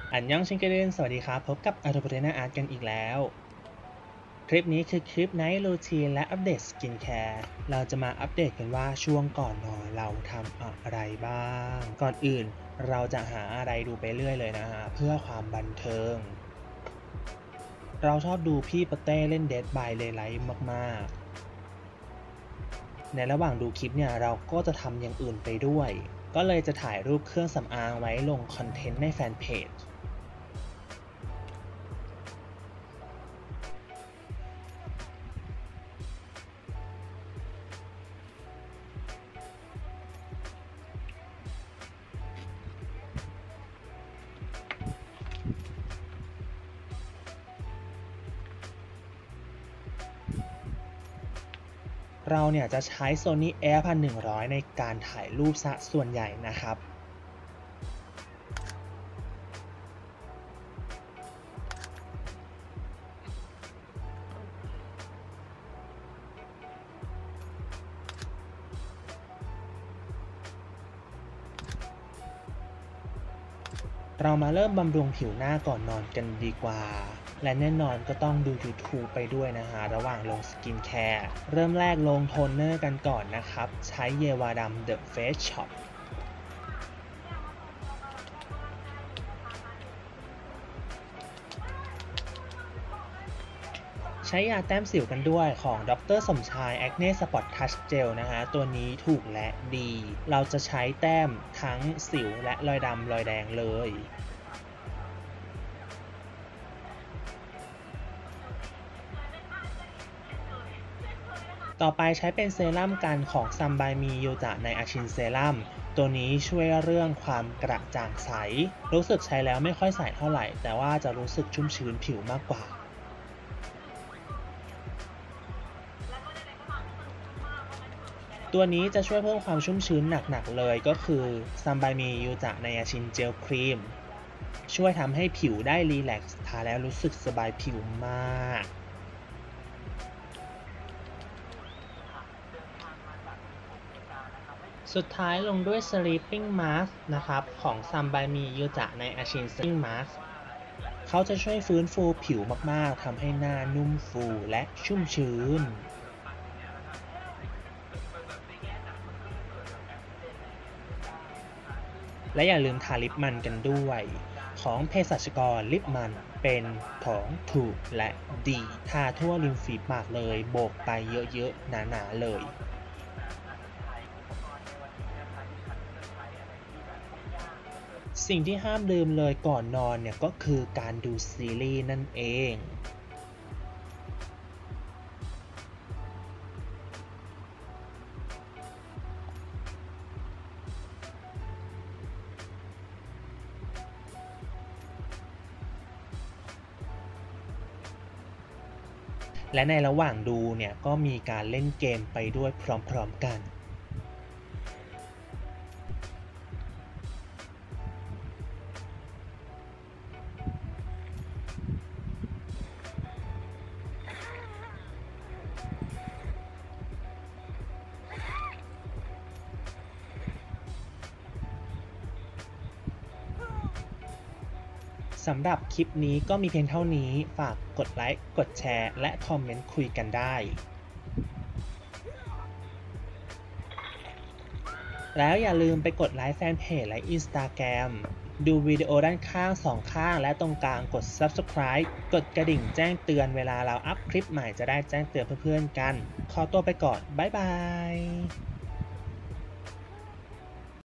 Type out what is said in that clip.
อันยองชิงเกเรนสวัสดีครับพบกับอาร์โตเปเรนาอาร์ตกันอีกแล้วคลิปนี้คือคลิปไนท์รูทีนและอัปเดตสกินแคร์เราจะมาอัปเดตกันว่าช่วงก่อนนอนเราทำอะไรบ้างก่อนอื่นเราจะหาอะไรดูไปเรื่อยเลยนะฮะเพื่อความบันเทิงเราชอบดูพี่ปะเต้เล่น Dead by Daylight มากๆในระหว่างดูคลิปเนี่ยเราก็จะทำอย่างอื่นไปด้วยก็เลยจะถ่ายรูปเครื่องสำอางไว้ลงคอนเทนต์ในแฟนเพจเราเนี่ยจะใช้ Sony Alpha 100ในการถ่ายรูปซะส่วนใหญ่นะครับเรามาเริ่มบำรุงผิวหน้าก่อนนอนกันดีกว่าและแน่นอนก็ต้องดู YouTube ไปด้วยนะฮะระหว่างลงสกินแคร์เริ่มแรกลงโทนเนอร์กันก่อนนะครับใช้เยวาดำ The Face Shopใช้ยาแต้มสิวกันด้วยของดร.สมชาย Acne Spot Touch Gel นะฮะตัวนี้ถูกและดีเราจะใช้แต้มทั้งสิวและรอยดำรอยแดงเลยต่อไปใช้เป็นเซรั่มกันของซัมบายมียูจะในอาชินเซรั่มตัวนี้ช่วยเรื่องความกระจ่างใสรู้สึกใช้แล้วไม่ค่อยใสเท่าไหร่แต่ว่าจะรู้สึกชุ่มชื้นผิวมากกว่าตัวนี้จะช่วยเพิ่มความชุ่มชื้นหนักๆเลยก็คือซัมบายมียูจะในอาชินเจลครีมช่วยทำให้ผิวได้รีแลกซ์ทาแล้วรู้สึกสบายผิวมากสุดท้ายลงด้วย Sleeping Mask นะครับของ Sun by Me ยูจะใน Ashin Sleeping Mask เขาจะช่วยฟื้นฟูผิวมากๆทำให้หน้านุ่มฟูและชุ่มชื้นและอย่าลืมทาลิปมันกันด้วยของเภสัชกรลิปมันเป็นของถูกและดีทาทั่วริมฝีปากเลยโบกไปเยอะๆหนาๆเลยสิ่งที่ห้ามลืมเลยก่อนนอนเนี่ยก็คือการดูซีรีส์นั่นเองและในระหว่างดูเนี่ยก็มีการเล่นเกมไปด้วยพร้อมๆกันสำหรับคลิปนี้ก็มีเพียงเท่านี้ฝากกดไลค์กดแชร์และคอมเมนต์คุยกันได้แล้วอย่าลืมไปกดไลค์แฟนเพจและ Instagram ดูวิดีโอด้านข้าง2ข้างและตรงกลางกด Subscribe กดกระดิ่งแจ้งเตือนเวลาเราอัพคลิปใหม่จะได้แจ้งเตือนเพื่อนๆกันขอตัวไปก่อนบ๊ายบาย